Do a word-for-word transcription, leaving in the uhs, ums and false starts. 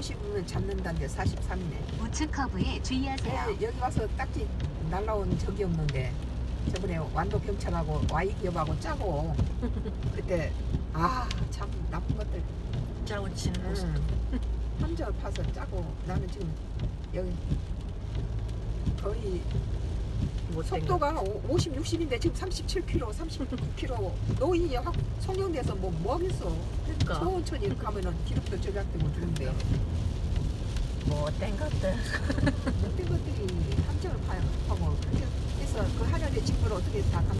오십은 잡는다는데 사십삼이네. 우측 커브에 주의하세요. 네, 여기 와서 딱지 날라온 적이 없는데 저번에 완도 경찰하고 와이 기업하고 짜고 그때 아 참 나쁜 것들 짜고 치는 모습. 응. 혼자 파서 짜고 나는 지금 여기 거의 속도가 오십, 육십인데 지금 삼십칠 킬로미터, 삼십구 킬로미터 노인이 확 송경돼서 뭐, 뭐 하겠어. 그러니까 천천히 가면은 기름도 절약되고 주는데 못된 것들. 못된 것들이 함정을 파고 그렇게 해서 그 하늘의 친구를 어떻게 다